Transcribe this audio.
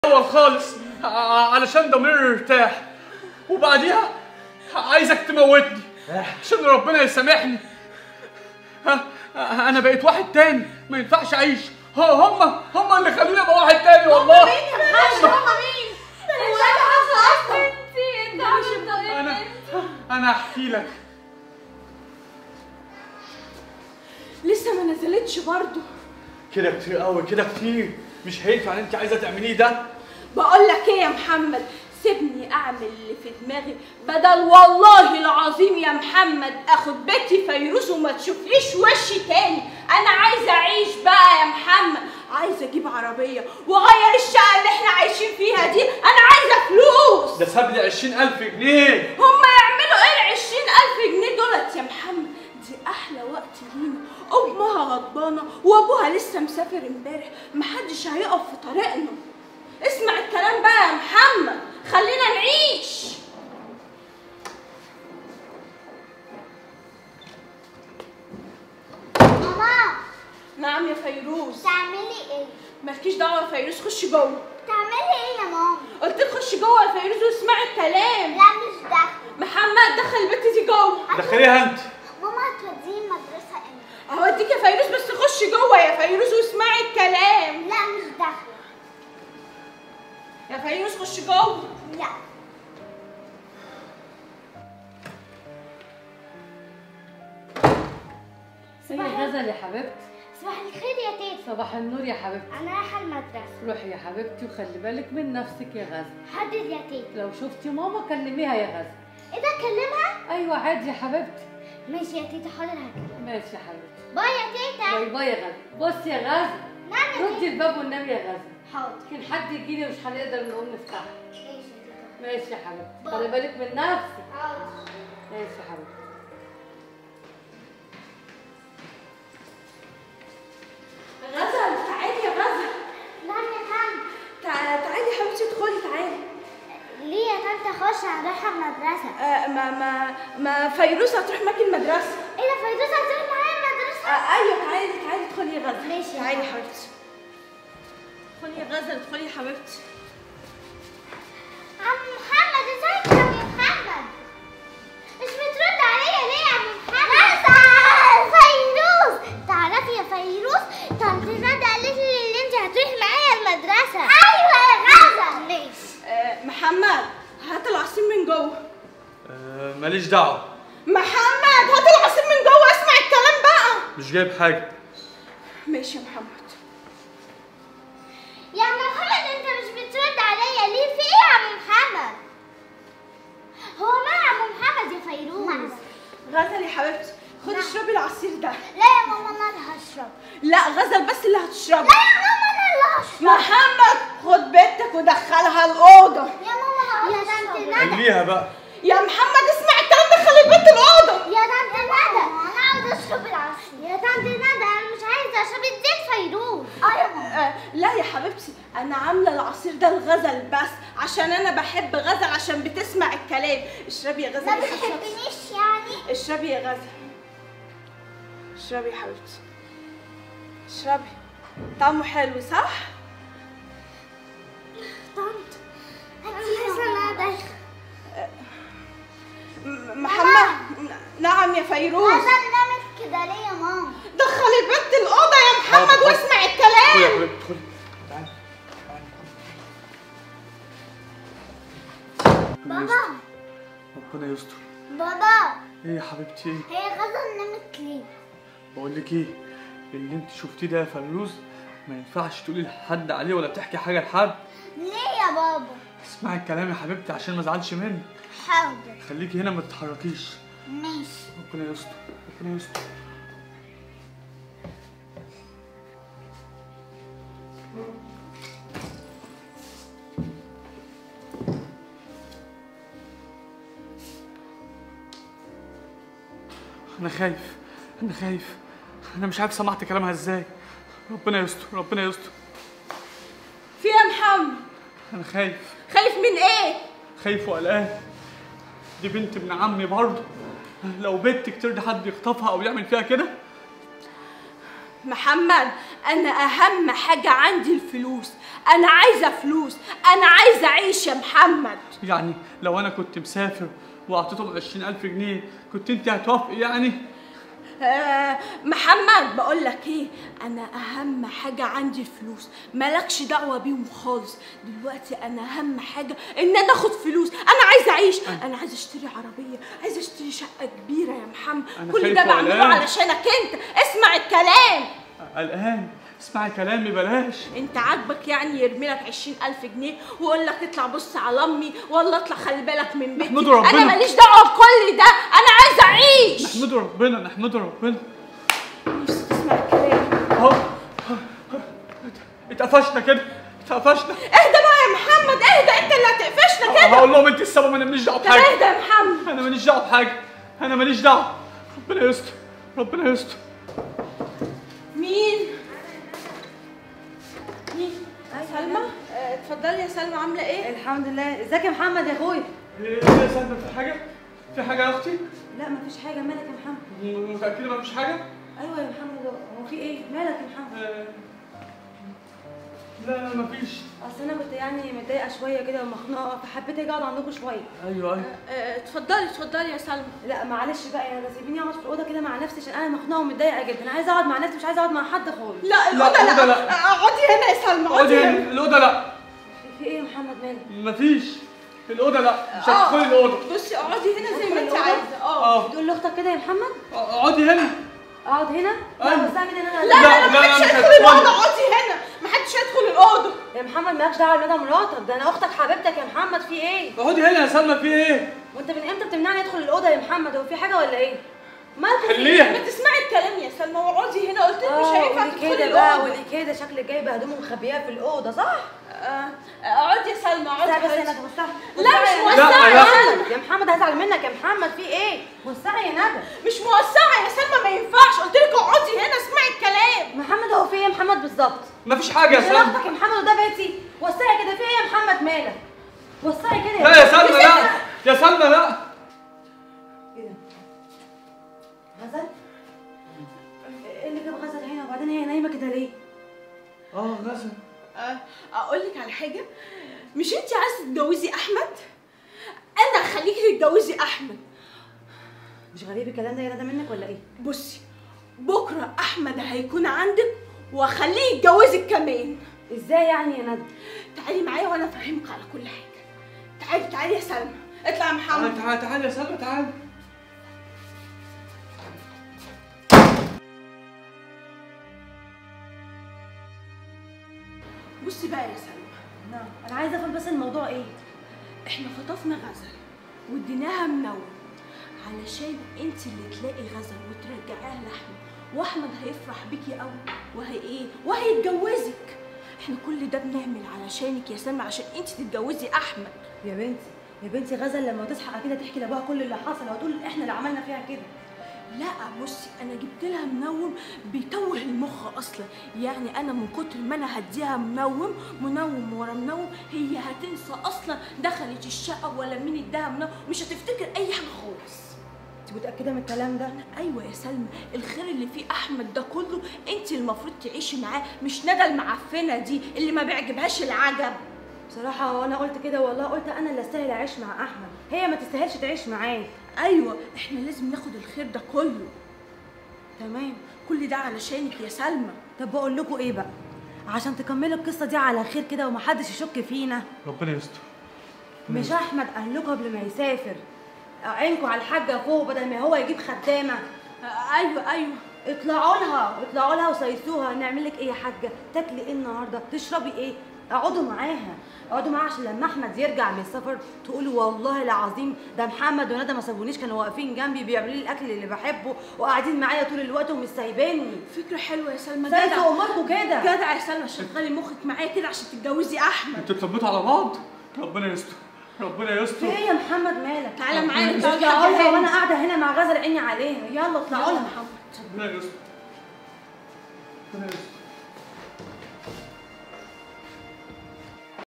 الاول خالص علشان ضميري يرتاح، وبعديها عايزك تموتني عشان ربنا يسامحني. انا بقيت واحد تاني ما ينفعش اعيش. هم اللي خلوني ابقى واحد تاني والله. انا احكي لك. لسه ما نزلتش برضه. كده كتير قوي، كده كتير. مش هينفع اللي انت عايزه تعمليه ده. بقول لك ايه يا محمد، سيبني اعمل اللي في دماغي بدل والله العظيم يا محمد اخد بيتي فيروز وما تشوفليش وشي تاني. انا عايزه اعيش بقى يا محمد، عايزه اجيب عربيه واغير الشقه اللي احنا عايشين فيها دي. انا عايزه فلوس. ده ساب لي 20,000 جنيه. هما يعملوا ايه ال 20,000 جنيه دولت يا محمد؟ دي احلى وقت لينا. امها غضبانه وابوها لسه مسافر امبارح، محدش هيقف في طريقنا. اسمع الكلام بقى يا محمد، خلينا نعيش. ماما. نعم يا فيروز. تعملي ايه؟ مالكيش دعوه يا فيروز، خشي جوه. تعملي ايه يا ماما؟ قلت لك خشي جوه يا فيروز واسمعي الكلام. لا مش داخله. محمد دخل البت دي جوه. دخليها انت. ماما هتوديني المدرسه امتى؟ هوديك يا فيروز، بس خشي جوه يا فيروز واسمعي الكلام. لا مش داخله. يا فيروز خشي جوه. لا. يا غزل يا حبيبتي. صباح الخير يا تيتا. صباح النور يا حبيبتي. انا رايحه المدرسه. روحي يا حبيبتي وخلي بالك من نفسك يا غزل. حدد يا تيتا. لو شفتي ماما كلميها يا غزل. ايه ده اكلمها؟ ايوه عادي يا حبيبتي. ماشي يا تيتا، حاضر هكلمها. ماشي يا حبيبتي. باي يا تيتا. باي باي يا غزل. بصي يا غزل، نعم يا ردي تيتا. الباب والنبي يا غزل. حاضر. يمكن حد يجيلي ومش هنقدر نقوم نفتحه. ماشي يا تيتا. ماشي يا حبيبتي، باي. خلي بالك من نفسك. حاضر. ماشي يا حبيبتي. غزل تعالي يا غزل. نعم يا طنط. تعالي يا حبيبتي ادخلي تعالي. ليه يا طنط اخش؟ انا رايحه المدرسه. ما فيروز هتروح معاكي المدرسه. ايه ده فيروز هتروح معايا المدرسه؟ ايوه تعالي ادخلي يا غزل. ماشي. تعالي يا حبيبتي. ادخلي يا غزل، ادخلي يا حبيبتي. عم محمد ازيك يا عم محمد؟ مش بترد عليا ليه يا عم محمد؟ فيروز. تعرفي يا فيروز، طنط ندى قالت لي ان انت هتروحي معايا المدرسه. ايوه يا غزل. ماشي. محمد هات العصير من جوه. ماليش دعوه. محمد هات العصير من جوه، اسمع الكلام بقى. مش جايب حاجه. ماشي يا محمد. يا عم محمد انت مش بترد عليا ليه؟ في ايه يا عم محمد؟ هو ما يا عم محمد يا فيروز؟ غزل يا حبيبتي خدي اشربي العصير ده. لا يا ماما انا اللي هشرب. لا غزل بس اللي هتشربه. لا يا ماما انا اللي هشرب. محمد خد بنتك ودخلها الاوضه. يا ماما يا طنط ندى. خليها بقى. يا محمد اسمع الكلام ده، خلي البنت الاوضه. يا طنط ندى انا عاوز اشرب العصير. يا طنط ندى انا مش عايزه اشرب، اديت فيروز. يا ماما. لا يا حبيبتي، انا عامله العصير ده لغزل بس عشان انا بحب غزل، عشان بتسمع الكلام. اشربي يا غزل. ما بتحبنيش يعني؟ اشربي يا غزل، اشربي يا حبيبتي، اشربي. طعمه حلو صح؟ طنط هاتي حاسه ان انا دايخه. محمد. نعم يا فيروز. غزل نامت كده ليه يا ماما؟ دخلي البنت الاوضه يا محمد حاضر. واسمع ادخلي يا الكلام. حبيبتي ادخلي. تعالي. بابا. ربنا يستر. بابا ايه يا حبيبتي ايه؟ هي غزل نامت ليه؟ بقول لك ايه، اللي انت شفتيه ده يا فيروز ما ينفعش تقولي لحد عليه ولا تحكي حاجه لحد. ليه يا بابا؟ اسمعي الكلام يا حبيبتي عشان ما ازعلش منك. حاضر. خليكي هنا ما تتحركيش. ماشي. ربنا يستر، ربنا يستر. انا خايف، انا مش عارف سمعت كلامها ازاي. ربنا يستر، ربنا يستر. في يا محمد؟ انا خايف من ايه؟ خايف وقلقان. دي بنت ابن عمي برضه، لو بنتك ترضي حد يخطفها او يعمل فيها كده. محمد انا اهم حاجه عندي الفلوس، انا عايزه فلوس، انا عايزه اعيش يا محمد. يعني لو انا كنت مسافر واعطيتهم 20,000 جنيه كنت انت هتوافقي يعني؟ محمد بقول لك ايه، انا اهم حاجه عندي الفلوس، مالكش دعوه بيهم خالص. دلوقتي انا اهم حاجه ان انا اخد فلوس، انا عايزه اعيش، انا عايزه اشتري عربيه، عايزه اشتري شقه كبيره يا محمد. كل ده بعمله علشانك انت. اسمع الكلام. قلقان. اسمعي كلامي بلاش. انت عاجبك يعني يرمي لك 20,000 جنيه ويقول لك اطلع بص على امي، ولا اطلع خلي بالك من بيتي؟ نحمد ربنا. انا ماليش دعوه بكل ده، انا عايزه اعيش. نحمد ربنا نحمد ربنا. نفسي تسمع الكلام. اهو اتقفشنا كده، اتقفشنا. اهدى بقى يا محمد، اهدى، انت اللي هتقفشنا كده. هقول لهم انت السبب، انا ماليش دعوه طب بحاجه. اهدى يا محمد. انا ماليش دعوه بحاجه، انا ماليش دعوه. ربنا يستر، ربنا يستر. مين؟ سلمى؟ اتفضلي يا سلمى، عامله ايه؟ الحمد لله. ازيك يا محمد يا اخويا؟ ايه يا سلمى، في حاجه؟ في حاجه يا اختي؟ لا مفيش حاجه. مالك يا محمد؟ متاكده مفيش حاجه؟ ايوه يا محمد، هو في ايه؟ مالك يا محمد؟ لا لا مفيش. اصل انا كنت يعني متضايقه شويه كده ومخنوقه، فحبيت اجي اقعد عندكم شويه. ايوه ايوه. اتفضلي اتفضلي يا سلمى. لا معلش بقى يا سيبيني اقعد في الاوضه كده مع نفسي، عشان انا مخنوقه ومتضايقه جدا. انا عايزه اقعد مع نفسي، مش عايزه اقعد مع حد خالص. لا الاوضه لا. اقعدي هنا يا سلمى، اقعدي هنا. الاوضه لا. في ايه يا محمد مالك؟ مفيش. الاوضه لا، مش هتدخلي الاوضه. بصي اقعدي هنا زي ما انت الأوضة؟ عايزه. بتقول لاختك كده يا محمد؟ اقعدي هنا. اقعد هنا؟ لا بس اعمل ان انا لا محدش هيدخل الاوضه، اقعدي هنا، محدش هيدخل الاوضه. يا محمد مالكش دعوه بمدى مراتك، ده انا اختك حبيبتك يا محمد. في ايه؟ اقعدي هنا يا سلمى، في ايه؟ وانت من امتى بتمنعني ادخل الاوضه يا محمد؟ هو في حاجه ولا ايه؟ مالكم؟ خليها. ما تسمعي الكلام يا سلمى واقعدي هنا، قلت لك مش هينفع تدخلي كده بقى، الاوضه. ولي كده شكلك جايبه هدوم ومخبياها في الاوضه صح؟ اقعدي يا سلمى، اقعدي. بس انا توسعي. لا مش لا، موسعه لا. يا يا محمد هزعل منك يا محمد. في ايه؟ وسعي يا ندى. مش موسعه يا سلمى، ما ينفعش، قلت لك اقعدي هنا اسمعي الكلام. محمد هو في ايه يا محمد بالظبط؟ مفيش حاجه يا مش سلمى. اختك يا محمد وده بيتي. وسعي كده. في ايه يا محمد مالك؟ وسعي كده لا يا سلمى لا، يا سلمى لا. ايه ده؟ غزل؟ ايه اللي جاب غزل هنا؟ وبعدين هي نايمه كده ليه؟ غزل. اقول لك على حاجه، مش انت عايزه تتجوزي اخمد؟ انا هخليكي تتجوزي احمد. مش غريب الكلام ده يا ندى منك ولا ايه؟ بصي بكره احمد هيكون عندك واخليه يتجوزك كمان. ازاي يعني يا ندى؟ تعالي معايا وانا افهمك على كل حاجه. تعالي يا سلمى، اطلع يا محمد. تعالي يا سلمى، تعالي. بصي بقى يا سلمى، نعم انا عايزه افهم بس الموضوع ايه؟ احنا خطفنا غزل واديناها منوم علشان انت اللي تلاقي غزل وترجعيها لاحمد، واحمد هيفرح بيكي قوي وهيتجوزك. احنا كل ده بنعمل علشانك يا سلمى، عشان انت تتجوزي احمد. يا بنتي غزل لما تصحى كده تحكي لابوها كل اللي حصل وتقول احنا اللي عملنا فيها كده. لا بصي، انا جبت لها منوم بيتوه المخ اصلا، يعني انا من كتر ما انا هديها منوم ورا منوم هي هتنسى اصلا دخلت الشقه ولا مين اداها منوم، مش هتفتكر اي حاجه خالص. انت متاكده من الكلام ده؟ ايوه يا سلمى، الخير اللي فيه احمد ده كله انت المفروض تعيشي معاه، مش ندى المعفنه دي اللي ما بيعجبهاش العجب. بصراحه وانا قلت كده والله، قلت انا اللي استاهل اعيش مع احمد، هي ما تستاهلش تعيش معاه. ايوه احنا لازم ناخد الخير ده كله. تمام، كل ده علشانك يا سلمى. طب بقول لكم ايه بقى، عشان تكملوا القصه دي على خير كده ومحدش يشك فينا. ربنا يستر. مش احمد قال لكم قبل ما يسافر عينكم على الحاجه فوق بدل ما هو يجيب خدامه؟ ايوه اطلعوا لها وسيسوها. نعمل لك ايه يا حاجه؟ تاكلي ايه النهارده؟ تشربي ايه؟ اقعدوا معاها عشان لما احمد يرجع من السفر تقولوا والله العظيم ده محمد وندى ما سابونيش، كانوا واقفين جنبي بيعملوا لي الاكل اللي بحبه وقاعدين معايا طول الوقت ومش سايبيني. فكره حلوه يا سلمى. سايسوا اموركم كده. جدع يا سلمى، شغلي مخك معايا كده عشان تتجوزي احمد. انتوا اتلميتوا على بعض. ربنا يستر، ربنا يستر. في ايه يا محمد مالك؟ تعالى معايا اطلعوا لها وانا قاعده هنا مع غزل عيني عليها. يلا اطلعوا لها. ربنا يستر، ربنا يستر.